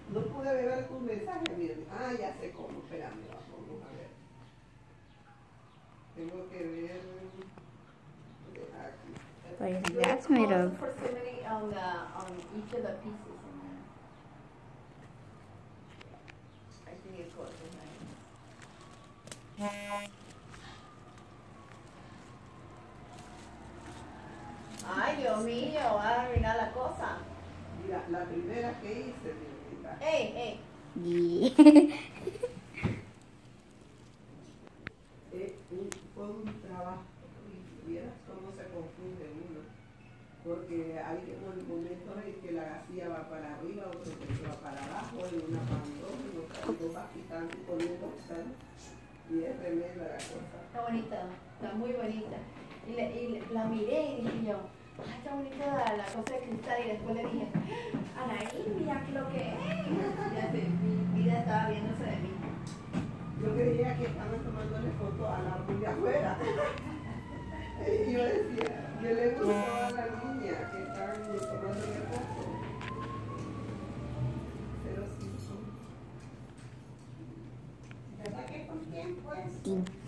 No pude ver tu mensaje, miren. Ah, ya sé cómo, espérame, vamos a ver. Tengo que ver aquí. Pues that's made of. Proximity on each of the pieces in there. I think it's what nice. Ay, Dios mío, va a arruinar la cosa. Mira, la primera que hice, mira. Ey. Yeah. Fue un trabajo. Y vieras cómo se confunde uno. Porque hay momentos en que la gasilla va para arriba, otro que va para abajo, y una para dos, y los vas quitando y poniendo, ¿sabes? Y es tremenda la cosa. Está bonita, está muy bonita. Y la miré y dije yo, ay, está bonita la cosa de cristal. Y después le dije, Anaí, mira lo que es. Ya sé, mi vida estaba viéndose de mí. Yo creía que estaban tomándole fotos a la árbol de afuera. Y yo decía, yo le gustó a la niña que estaban tomándole fotos. Pero sí, ¿verdad que con tiempo es? Sí.